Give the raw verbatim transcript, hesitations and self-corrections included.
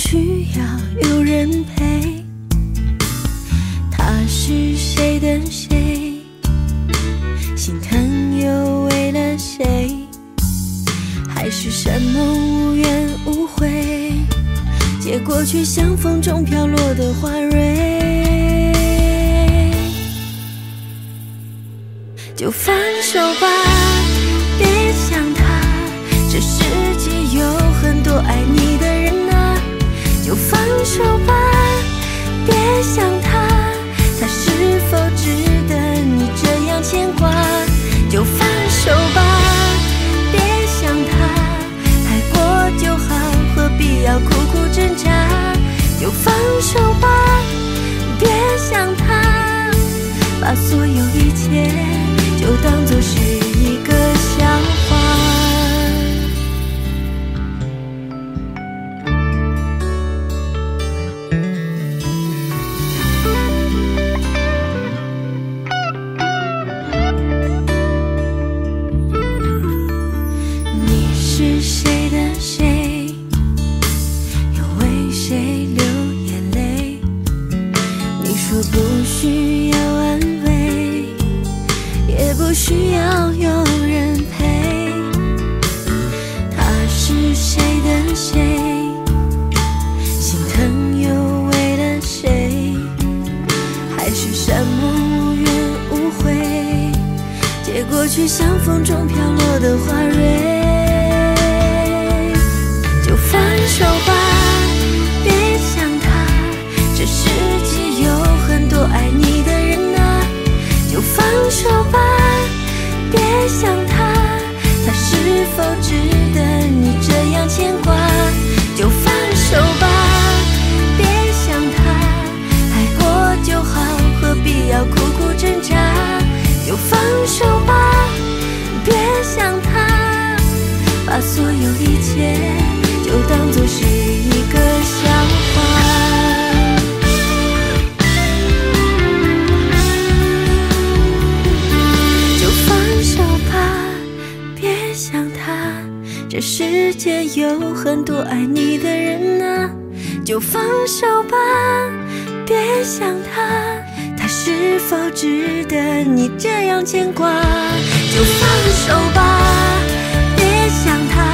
需要有人陪，他是谁的谁，心疼又为了谁，还是山盟无怨无悔，结果却像风中飘落的花蕊。就放手吧，别想他，这世界有很多爱你的人啊。就放手吧，别想他，他是否值得你这样牵挂。就放手吧，别想他，爱过就好，何必要苦苦挣扎。就放手吧，别想他，把所有一切就当作是一个笑话。你是谁的谁，又为谁流眼泪？你说不需要安慰，也不需要有人陪，他是谁的谁，心疼又为了谁，还是山盟无怨无悔，结果却像风中飘落的花蕊。就放手吧，别想他，这世界有很多爱你的人啊。就放手吧，别想他，他是否值得你这样牵挂。就放手吧，别想他，爱过就好，何必要苦苦挣扎。就放手吧，别想他，把所有一切就当作是一个笑话。这世界有很多爱你的人啊。就放手吧，别想他，他是否值得你这样牵挂。就放手吧，别想他，